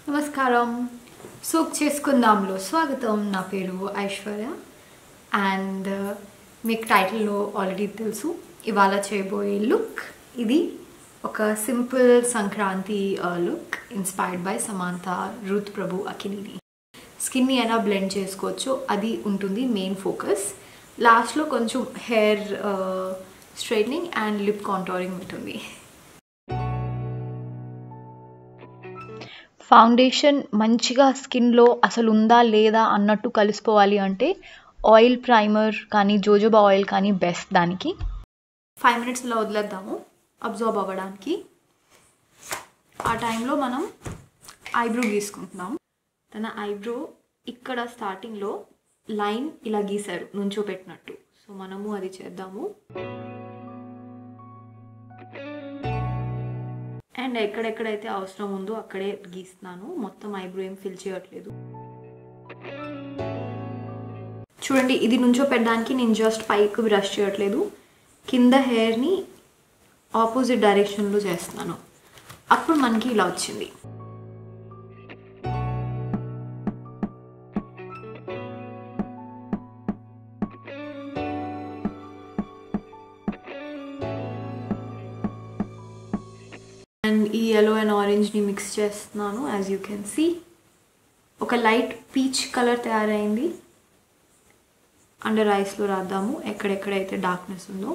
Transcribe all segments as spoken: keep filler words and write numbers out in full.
నమస్కారం సూక్ చేసుకుందాంలో స్వాగతం. నా పేరు ఐశ్వర్య అండ్ మీకు టైటిల్లో ఆల్రెడీ తెలుసు. ఇవాళ చేయబోయే లుక్ ఇది ఒక simple Sankranti look inspired by Samantha Ruth Prabhu Akkineni. స్కిన్ని ఎలా బ్లెండ్ చేసుకోవచ్చో అది ఉంటుంది మెయిన్ ఫోకస్. లాస్ట్లో కొంచెం hair straightening and lip contouring ఉంటుంది. ఫౌండేషన్ మంచిగా స్కిన్లో అసలు ఉందా లేదా అన్నట్టు కలిసిపోవాలి అంటే ఆయిల్ ప్రైమర్ కానీ జోజోబా ఆయిల్ కానీ బెస్ట్. దానికి ఫైవ్ మినిట్స్లో వదిలేద్దాము అబ్జార్బ్ అవ్వడానికి. ఆ టైంలో మనం ఐబ్రో గీసుకుంటున్నాం. తన ఐబ్రో ఇక్కడ స్టార్టింగ్లో లైన్ ఇలా గీశారు నుంచోపెట్టినట్టు. సో మనము అది చేద్దాము. అండ్ ఎక్కడెక్కడైతే అవసరం ఉందో అక్కడే గీస్తున్నాను. మొత్తం ఐబ్రో ఏం ఫిల్ చేయట్లేదు. చూడండి, ఇది నుంచో పెట్టడానికి నేను జస్ట్ పైకి బ్రష్ చేయట్లేదు, కింద హెయిర్ని ఆపోజిట్ డైరెక్షన్లో చేస్తున్నాను. అప్పుడు మనకి ఇలా వచ్చింది. అండ్ ఈ yellow అండ్ ఆరెంజ్ని మిక్స్ చేస్తున్నాను. యాజ్ యూ కెన్ సీ ఒక లైట్ పీచ్ కలర్ తయారైంది. అండర్ ఐస్లో రాద్దాము ఎక్కడెక్కడైతే డార్క్నెస్ ఉందో.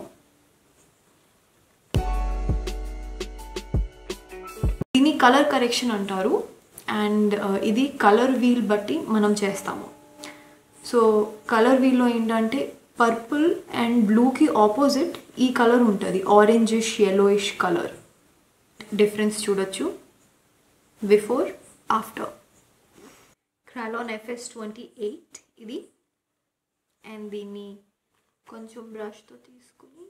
దీన్ని కలర్ కరెక్షన్ అంటారు. అండ్ ఇది కలర్ వీల్ బట్టి మనం చేస్తాము. సో కలర్ వీల్లో ఏంటంటే పర్పుల్ అండ్ బ్లూకి ఆపోజిట్ ఈ కలర్ ఉంటుంది, ఆరెంజిష్ yellowish కలర్. డిఫరెన్స్ చూడొచ్చు before after. Kryolan FS twenty eight ఇది. అండ్ దీన్ని కొంచెం బ్రష్తో తీసుకుని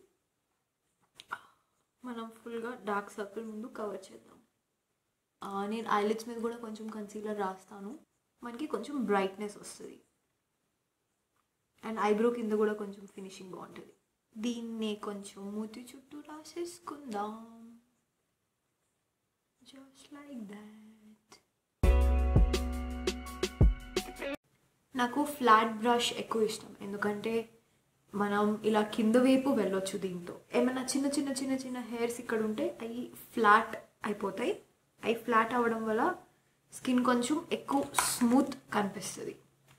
మనం ఫుల్గా డార్క్ సర్కిల్ ముందు కవర్ చేద్దాం. నేను ఐలిడ్స్ మీద కూడా కొంచెం కన్సీలర్ రాస్తాను, మనకి కొంచెం బ్రైట్నెస్ వస్తుంది. అండ్ ఐబ్రో కింద కూడా కొంచెం ఫినిషింగ్ బాగుంటుంది. దీన్ని కొంచెం మూతి చుట్టూ రాసేసుకుందాం. Just like that. నాకు ఫ్లాట్ బ్రష్ ఎక్కువ ఇష్టం, ఎందుకంటే మనం ఇలా కింద వైపు వెళ్ళొచ్చు. దీంతో ఏమైనా చిన్న చిన్న చిన్న చిన్న హెయిర్స్ ఇక్కడ ఉంటే అవి ఫ్లాట్ అయిపోతాయి. అవి ఫ్లాట్ అవ్వడం వల్ల స్కిన్ కొంచెం ఎక్కువ స్మూత్ కనిపిస్తుంది.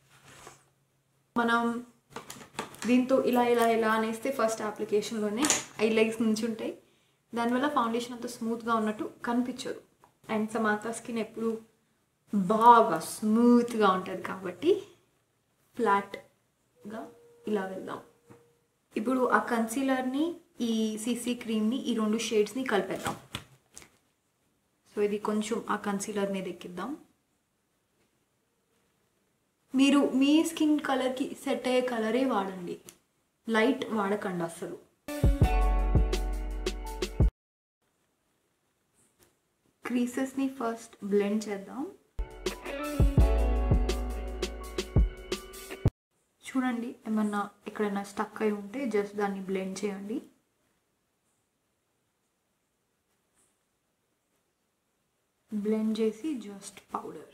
మనం దీంతో ఇలా ఇలా ఇలా అనేస్తే ఫస్ట్ అప్లికేషన్లోనే ఐ లెగ్స్ నుంచి ఉంటాయి. దానివల్ల ఫౌండేషన్ అంతా స్మూత్గా ఉన్నట్టు కనిపించదు. అండ్ సమాంత స్కిన్ ఎప్పుడు బాగా స్మూత్గా ఉంటుంది కాబట్టి ఫ్లాట్గా ఇలా వెళ్దాం. ఇప్పుడు ఆ కన్సీలర్ని ఈ సీసీ క్రీమ్ని ఈ రెండు షేడ్స్ని కలిపేద్దాం. సో ఇది కొంచెం ఆ కన్సీలర్ మీద ఎక్కిద్దాం. మీరు మీ స్కిన్ కలర్కి సెట్ అయ్యే కలరే వాడండి, లైట్ వాడకండి అసలు. క్రీసెస్ని ఫస్ట్ బ్లెండ్ చేద్దాం. చూడండి, ఏమన్నా ఎక్కడైనా స్టక్ అయి ఉంటే జస్ట్ దాన్ని బ్లెండ్ చేయండి. బ్లెండ్ చేసి జస్ట్ పౌడర్,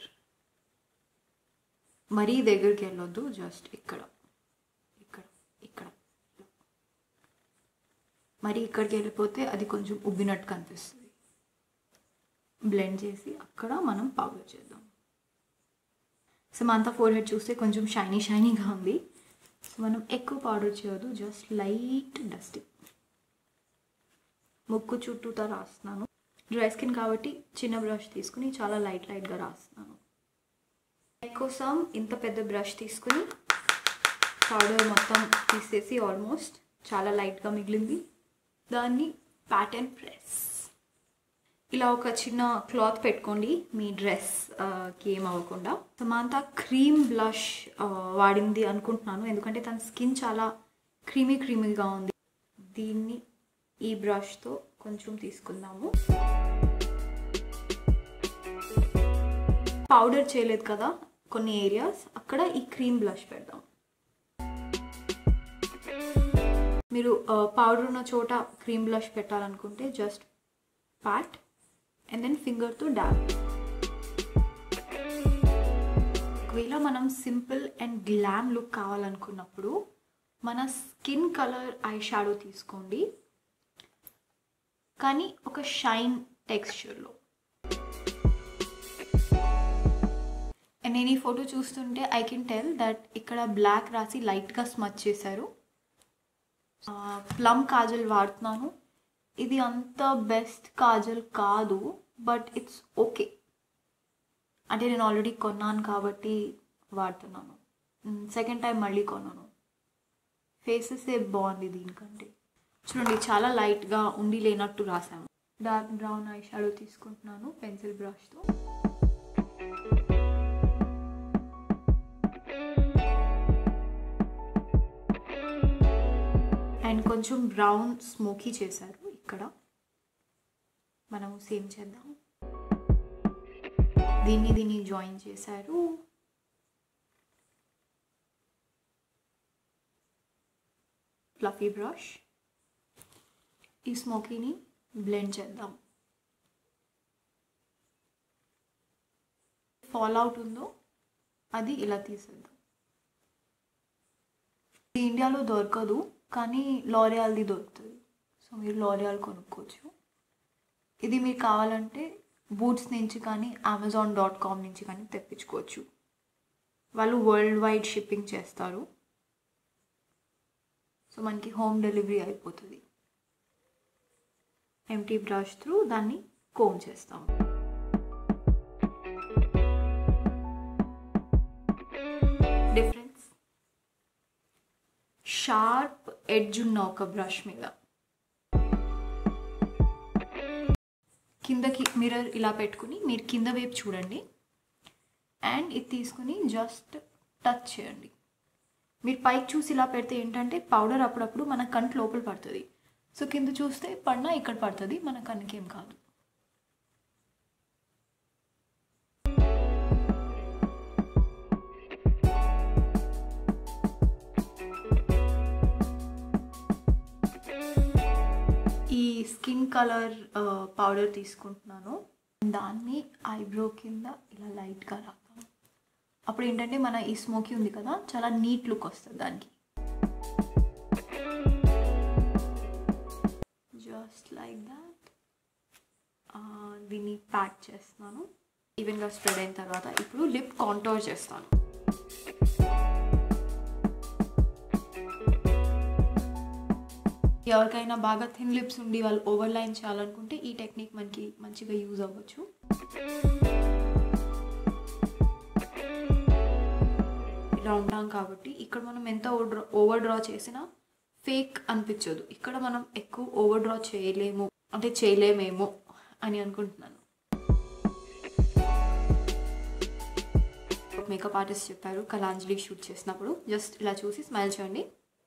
మరీ దగ్గరికి వెళ్ళొద్దు, జస్ట్ ఇక్కడ ఇక్కడ ఇక్కడ మరీ ఇక్కడికి వెళ్ళిపోతే అది కొంచెం ఉబ్బినట్టు కనిపిస్తుంది. బ్లెండ్ చేసి అక్కడ మనం పౌడర్ చేద్దాం. సమాంత ఫోర్ హెడ్ చూస్తే కొంచెం షైనీ షైనీగా ఉంది. సో మనం ఎక్కువ పౌడర్ చేయొద్దు, జస్ట్ లైట్ డస్టింగ్. ముక్కు చుట్టూతా రాస్తున్నాను. డ్రై స్కిన్ కాబట్టి చిన్న బ్రష్ తీసుకుని చాలా లైట్ లైట్గా రాస్తున్నాను. కోసం ఇంత పెద్ద బ్రష్ తీసుకుని పౌడర్ మొత్తం తీసేసి ఆల్మోస్ట్ చాలా లైట్గా మిగిలింది. దాన్ని ప్యాట్ అండ్ ప్రెస్. ఇలా ఒక చిన్న క్లాత్ పెట్టుకోండి మీ డ్రెస్కి ఏం అవ్వకుండా. సమాంత క్రీమ్ బ్లష్ వాడింది అనుకుంటున్నాను, ఎందుకంటే తన స్కిన్ చాలా క్రీమీ క్రీమీగా ఉంది. దీన్ని ఈ బ్రష్తో కొంచెం తీసుకుందాము. పౌడర్ చేయలేదు కదా కొన్ని ఏరియాస్, అక్కడ ఈ క్రీమ్ బ్లష్ పెడదాం. మీరు పౌడర్ ఉన్న చోట క్రీమ్ బ్లష్ పెట్టాలనుకుంటే just pat and then finger to dab. ఒకవేళ మనం సింపుల్ అండ్ గ్లామ్ లుక్ కావాలనుకున్నప్పుడు మన స్కిన్ కలర్ ఐ షాడో తీసుకోండి, కానీ ఒక షైన్ టెక్స్చర్లో. నేను ఈ ఫోటో చూస్తుంటే ఐ కెన్ టెల్ దట్ ఇక్కడ బ్లాక్ రాసి లైట్గా స్మచ్ చేశారు. ప్లమ్ కాజల్ వాడుతున్నాను. ఇది అంత బెస్ట్ కాజల్ కాదు, బట్ ఇట్స్ ఓకే. అంటే నేను ఆల్రెడీ కొన్నాను కాబట్టి వాడుతున్నాను. సెకండ్ టైం మళ్ళీ కొన్నాను. ఫేసెస్ ఏ బాగుంది దీనికంటే. చూడండి చాలా లైట్గా ఉండి లేనట్టు రాసాము. డార్క్ బ్రౌన్ ఐ షాడో తీసుకుంటున్నాను పెన్సిల్ బ్రష్తో. అండ్ కొంచెం బ్రౌన్ స్మోకీ చేశారు ఇక్కడ. మనము సేమ్ చేద్దాం. దీన్ని దీన్ని జాయిన్ చేశారు. Fluffy brush. ఈ స్మోకీని బ్లెండ్ చేద్దాం. ఫాల్ అవుట్ ఉందో అది ఇలా తీసేద్దాం. ఇది ఇండియాలో దొరకదు, కానీ లారియాల్ది దొరుకుతుంది. సో మీరు లారియాల్ కొనుక్కోవచ్చు. ఇది మీకు కావాలంటే బూట్స్ నుంచి కానీ అమెజాన్ డాట్ కామ్ నుంచి కానీ తెప్పించుకోవచ్చు. వాళ్ళు వరల్డ్ వైడ్ షిప్పింగ్ చేస్తారు. సో మనకి హోమ్ డెలివరీ అయిపోతుంది. ఎంటీ బ్రష్ త్రూ దాన్ని కోమ్ చేస్తాం. డిఫరెన్స్ షార్ప్ ఎడ్జ్ ఉన్న ఒక బ్రష్ మీద కిందకి మిర్రర్ ఇలా పెట్టుకుని మీరు కింద వైపు చూడండి. అండ్ ఇది తీసుకుని జస్ట్ టచ్ చేయండి. మీరు పైకి చూసి ఇలా పెడితే ఏంటంటే పౌడర్ అప్పుడప్పుడు మన కంటి లోపల పడుతుంది. సో కింద చూస్తే పడినా ఇక్కడ పడుతుంది, మన కన్నుకేం కాదు. ఈ స్కిన్ కలర్ పౌడర్ తీసుకుంటున్నాను. దాన్ని ఐబ్రో కింద ఇలా లైట్గా రాద్దాం. అప్పుడు ఏంటంటే మన ఈ స్మోకీ ఉంది కదా, చాలా నీట్ లుక్ వస్తుంది దానికి. Just like that. దీన్ని ప్యాక్ చేస్తున్నాను. ఈవెన్గా స్ప్రెడ్ అయిన తర్వాత ఇప్పుడు లిప్ కాంటోర్ చేస్తాను. ఎవరికైనా బాగా థిన్ లిప్స్ ఉండి వాళ్ళు ఓవర్ లైన్ చేయాలనుకుంటే ఈ టెక్నిక్ మనకి మంచిగా యూజ్ అవ్వచ్చు. ఇలా ఉంటాం కాబట్టి ఇక్కడ మనం ఎంత ఓవర్ ఓవర్ డ్రా చేసినా ఫేక్ అనిపించదు. ఇక్కడ మనం ఎక్కువ ఓవర్ డ్రా చేయలేము, అంటే చేయలేమేమో అని అనుకుంటున్నాను. మేకప్ ఆర్టిస్ట్ చెప్పారు కళాంజలి షూట్ చేసినప్పుడు జస్ట్ ఇలా చూసి స్మైల్ చేయండి.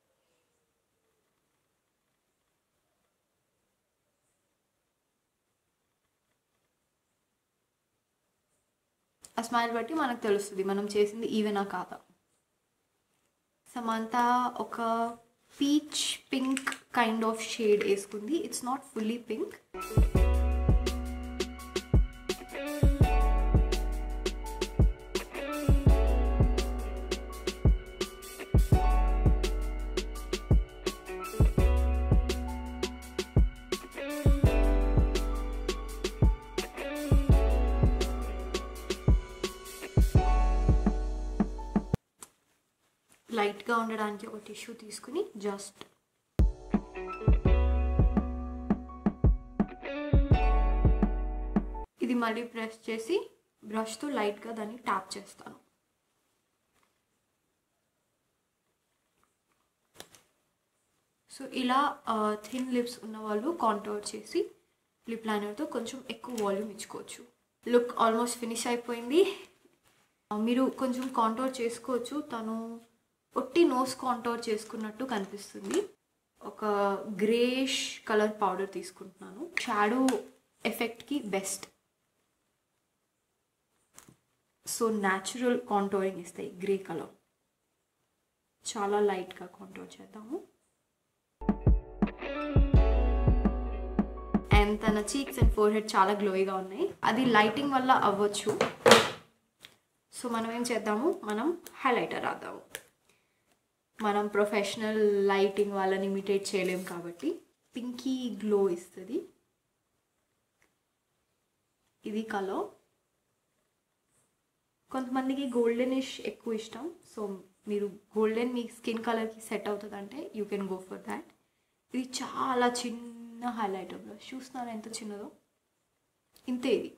ఆ స్మైల్ బట్టి మనకు తెలుస్తుంది మనం చేసింది ఈవెనా కాదా. సమంత ఒక peach pink kind of shade వేసుకుంది. It's not fully pink. లైట్గా ఉండడానికి ఒక టిష్యూ తీసుకుని జస్ట్ ఇది మళ్ళీ ప్రెస్ చేసి బ్రష్తో లైట్గా దాన్ని ట్యాప్ చేస్తాను. సో ఇలా థిన్ లిప్స్ ఉన్న వాళ్ళు కాంటోర్ చేసి లిప్ లైనర్తో కొంచెం ఎక్కువ వాల్యూమ్ ఇచ్చుకోవచ్చు. లుక్ ఆల్మోస్ట్ ఫినిష్ అయిపోయింది. మీరు కొంచెం కాంటోర్ చేసుకోవచ్చు. తను ఒట్టి నోస్ కాంటోర్ చేసుకున్నట్టు కనిపిస్తుంది. ఒక గ్రేష్ కలర్ పౌడర్ తీసుకుంటున్నాను. షాడో ఎఫెక్ట్కి బెస్ట్. సో న్యాచురల్ కాంటోరింగ్ ఇస్తాయి గ్రే కలర్. చాలా లైట్గా కాంటోర్ చేద్దాము. అండ్ తన చీక్స్ అండ్ ఫోర్ హెడ్ చాలా గ్లోయిగా ఉన్నాయి. అది లైటింగ్ వల్ల అవ్వచ్చు. సో మనం ఏం చేద్దాము, మనం హైలైటర్ రాద్దాము. మనం ప్రొఫెషనల్ లైటింగ్ వాళ్ళని ఇమిటేట్ చేయలేం కాబట్టి పింకీ గ్లో ఇస్తుంది. ఇది కలర్. కొంతమందికి గోల్డెనిష్ ఎక్కువ ఇష్టం, సో మీరు గోల్డెన్ మీ స్కిన్ కలర్కి సెట్ అవుతుంది అంటే you can go for that. ఇది చాలా చిన్న హైలైటర్ బ్రష్, చూస్తున్నాను ఎంత చిన్నదో, ఇంతే. ఇది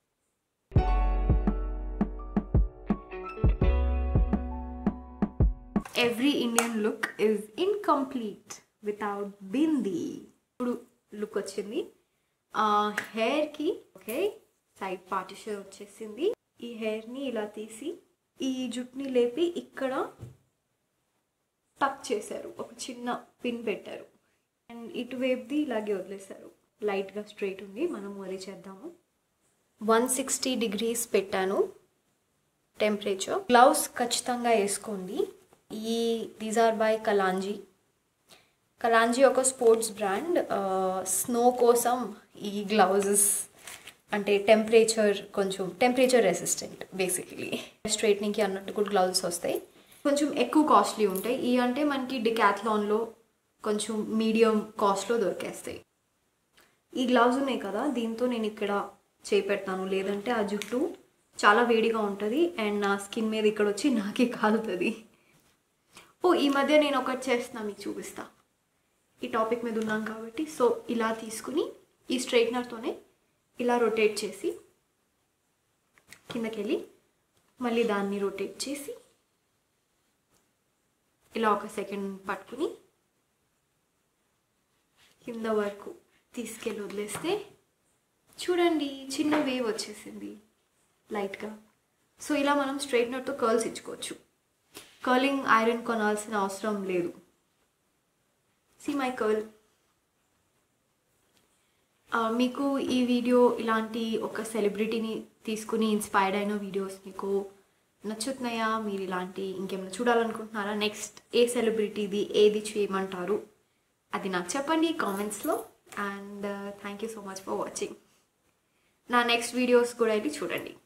every Indian look is incomplete without bindi. ఇప్పుడు లుక్ వచ్చింది. హెయిర్కి ఓకే సైడ్ పార్టిషన్ వచ్చేసింది. ఈ హెయిర్ని ఇలా తీసి ఈ జుట్టుని లేపి ఇక్కడ టక్ చేశారు, ఒక చిన్న పిన్ పెట్టారు అండ్ ఇటువైపుది ఇలాగే వదిలేశారు. లైట్గా స్ట్రైట్ ఉంది. మనం వరి చేద్దాము. వన్ సిక్స్టీ డిగ్రీస్ పెట్టాను టెంపరేచర్. గ్లౌస్ ఖచ్చితంగా వేసుకోండి. ఈ దీస్ ఆర్ బై కలాంజీ. కలాంజీ ఒక స్పోర్ట్స్ బ్రాండ్. స్నో కోసం ఈ గ్లౌజెస్ అంటే టెంపరేచర్ కొంచెం టెంపరేచర్ రెసిస్టెంట్ బేసికలీ. స్ట్రైట్నింగ్కి అన్నట్టు కూడా గ్లౌజెస్ వస్తాయి, కొంచెం ఎక్కువ కాస్ట్లీ ఉంటాయి. ఈ అంటే మనకి డికాథ్లాన్లో కొంచెం మీడియం కాస్ట్లో దొరికేస్తాయి. ఈ గ్లౌజ్ ఉన్నాయి కదా, దీంతో నేను ఇక్కడ చేపెడతాను, లేదంటే ఆ జుట్టు చాలా వేడిగా ఉంటుంది అండ్ నా స్కిన్ మీద ఇక్కడ వచ్చి నాకే కాలుతుంది. ఓ ఈ మధ్య నేను ఒకటి చేస్తున్నా, మీకు చూపిస్తా. ఈ టాపిక్ మీద ఉన్నాం కాబట్టి సో ఇలా తీసుకుని ఈ స్ట్రైట్నర్తోనే ఇలా రొటేట్ చేసి కిందకి వెళ్ళి మళ్ళీ దాన్ని రొటేట్ చేసి ఇలా ఒక సెకండ్ పట్టుకుని కింద వరకు తీసుకెళ్ళి వదిలేస్తే చూడండి చిన్న వేవ్ వచ్చేసింది లైట్గా. సో ఇలా మనం స్ట్రైట్నర్తో కర్ల్స్ ఇచ్చుకోవచ్చు. కర్లింగ్ ఐరన్ కొనాల్సిన అవసరం లేదు. See my curl. మీకు ఈ వీడియో ఇలాంటి ఒక సెలబ్రిటీని తీసుకుని ఇన్స్పైర్డ్ అయిన వీడియోస్ మీకు నచ్చుతున్నాయా? మీరు ఇలాంటి ఇంకేమైనా చూడాలనుకుంటున్నారా? నెక్స్ట్ ఏ సెలబ్రిటీది ఏది చేయమంటారు అది నాకు చెప్పండి కామెంట్స్లో. And thank you so much for watching. నా నెక్స్ట్ వీడియోస్ కూడా వెళ్ళి చూడండి.